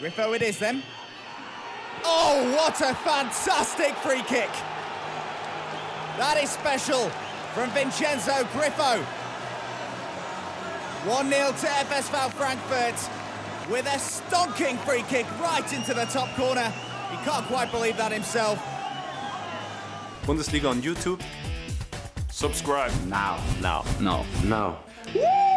Grifo it is then. Oh, what a fantastic free kick. That is special from Vincenzo Grifo. 1-0 to FSV Frankfurt with a stonking free kick right into the top corner. He can't quite believe that himself. Bundesliga on YouTube. Subscribe. Now. Now. No. Now. Woo!